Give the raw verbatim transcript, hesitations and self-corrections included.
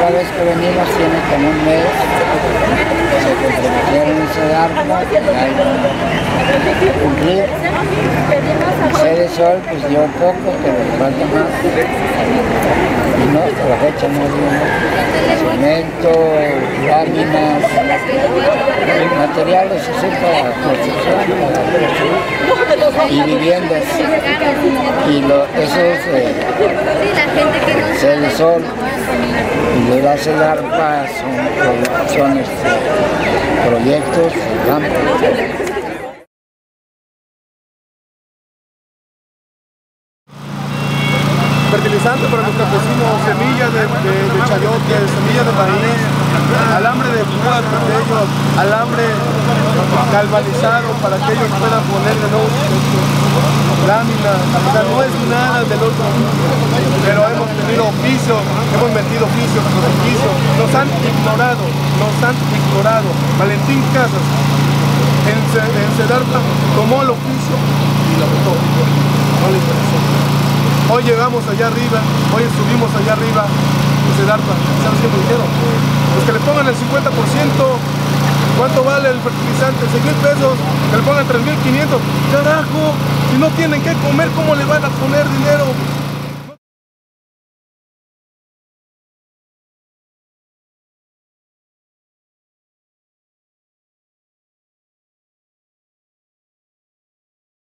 primera vez que venimos tiene como un mes, se comprometieron en Sedarpa, cumplir. Cedesol, pues dio poco, pero le falta más. Y no, hasta la fecha no dio cemento, láminas, materiales así para construcción, para construir, y viviendas. Y lo, eso es eh, Cedesol. Y lo de Sedarpa son, son este, proyectos de campo. Fertilizante para los campesinos, semillas de, de, de chayote, semillas de maíz, alambre de púas para ellos, alambre galvanizado para que ellos puedan poner de nuevo láminas. O sea, no es nada del otro mundo, pero hemos tenido oficio, hemos metido oficio, oficio, nos han ignorado, nos han ignorado. Valentín Casas en, en Sedarpa tomó el oficio y lo votó, no le interesó. Hoy llegamos allá arriba, hoy subimos allá arriba en Sedarpa. ¿Sabes qué me dijeron? Pues que le pongan el cincuenta por ciento. ¿Cuánto vale el fertilizante? seis mil pesos. Que le pongan tres mil quinientos. Carajo, si no tienen que comer, ¿cómo le van a poner dinero?